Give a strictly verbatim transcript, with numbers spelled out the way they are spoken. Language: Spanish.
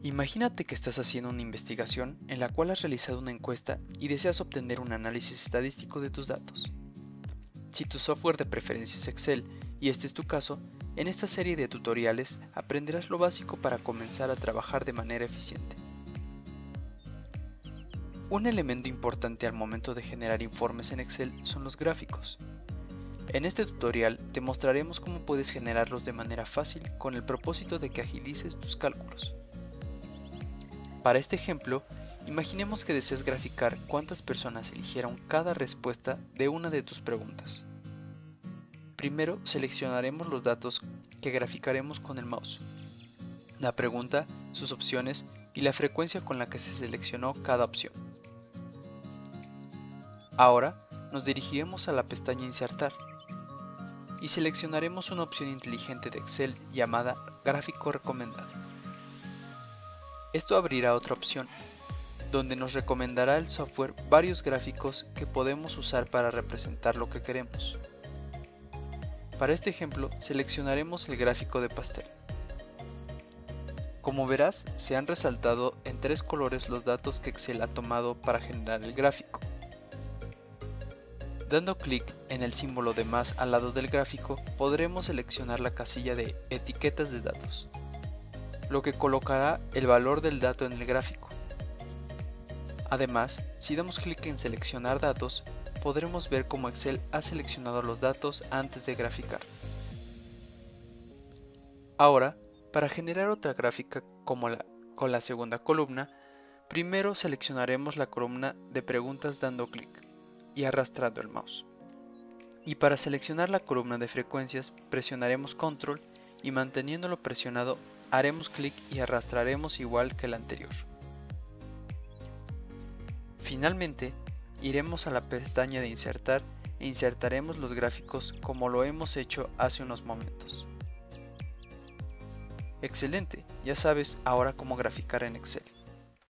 Imagínate que estás haciendo una investigación en la cual has realizado una encuesta y deseas obtener un análisis estadístico de tus datos. Si tu software de preferencia es Excel y este es tu caso, en esta serie de tutoriales aprenderás lo básico para comenzar a trabajar de manera eficiente. Un elemento importante al momento de generar informes en Excel son los gráficos. En este tutorial te mostraremos cómo puedes generarlos de manera fácil con el propósito de que agilices tus cálculos. Para este ejemplo, imaginemos que deseas graficar cuántas personas eligieron cada respuesta de una de tus preguntas. Primero seleccionaremos los datos que graficaremos con el mouse, la pregunta, sus opciones y la frecuencia con la que se seleccionó cada opción. Ahora nos dirigiremos a la pestaña Insertar y seleccionaremos una opción inteligente de Excel llamada Gráfico recomendado. Esto abrirá otra opción, donde nos recomendará el software varios gráficos que podemos usar para representar lo que queremos. Para este ejemplo, seleccionaremos el gráfico de pastel. Como verás, se han resaltado en tres colores los datos que Excel ha tomado para generar el gráfico. Dando clic en el símbolo de más al lado del gráfico, podremos seleccionar la casilla de Etiquetas de datos, lo que colocará el valor del dato en el gráfico. Además, si damos clic en Seleccionar datos, podremos ver cómo Excel ha seleccionado los datos antes de graficar. Ahora, para generar otra gráfica como la, con la segunda columna, primero seleccionaremos la columna de preguntas dando clic y arrastrando el mouse. Y para seleccionar la columna de frecuencias, presionaremos control y manteniéndolo presionado haremos clic y arrastraremos igual que el anterior. Finalmente, iremos a la pestaña de Insertar e insertaremos los gráficos como lo hemos hecho hace unos momentos. Excelente, ya sabes ahora cómo graficar en Excel.